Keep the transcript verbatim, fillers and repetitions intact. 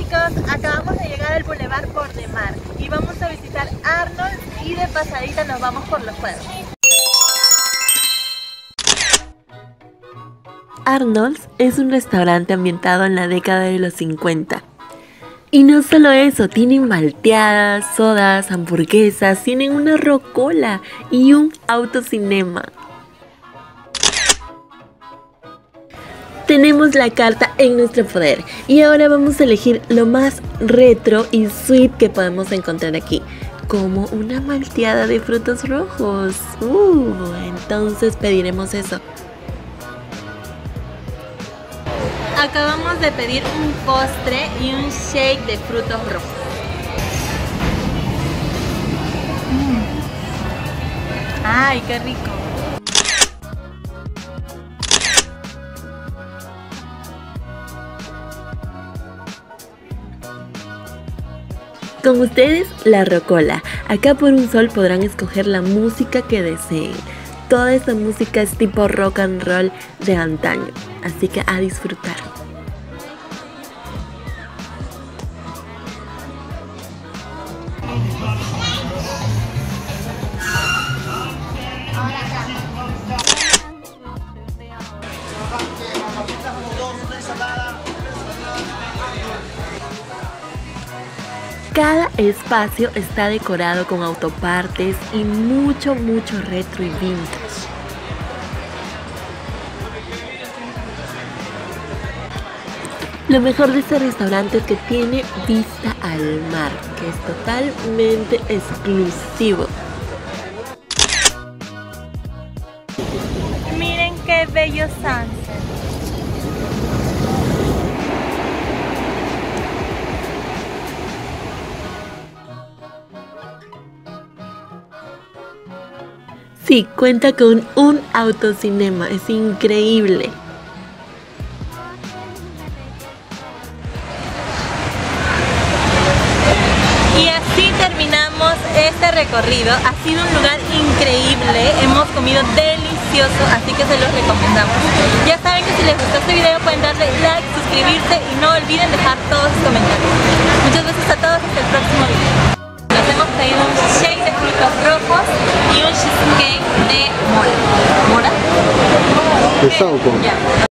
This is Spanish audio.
chicos, acabamos de llegar al Boulevard Port de Mar y vamos a visitar Arnold y de pasadita nos vamos por los juegos. Arnold's es un restaurante ambientado en la década de los cincuenta. Y no solo eso, tienen malteadas, sodas, hamburguesas, tienen una rocola y un autocinema. Tenemos la carta en nuestro poder y ahora vamos a elegir lo más retro y sweet que podemos encontrar aquí, como una malteada de frutos rojos. Uh, entonces pediremos eso. Acabamos de pedir un postre y un shake de frutos rojos. Mm. ¡Ay, qué rico! Con ustedes, la rocola. Acá por un sol podrán escoger la música que deseen. Toda esta música es tipo rock and roll de antaño, así que a disfrutar. Cada espacio está decorado con autopartes y mucho, mucho retro y vintage. Lo mejor de este restaurante es que tiene vista al mar, que es totalmente exclusivo. Miren qué bello sunset. Sí, cuenta con un autocinema, es increíble. Y así terminamos este recorrido. Ha sido un lugar increíble, hemos comido delicioso, así que se los recomendamos. Ya saben que si les gustó este video pueden darle like, suscribirse y no olviden dejar todos sus comentarios. Muchas gracias a todos, hasta el próximo video. Nos hemos pedido un shake de frutos rojos y un cheesecake de mora. ¿Mora? De sauco. Ya.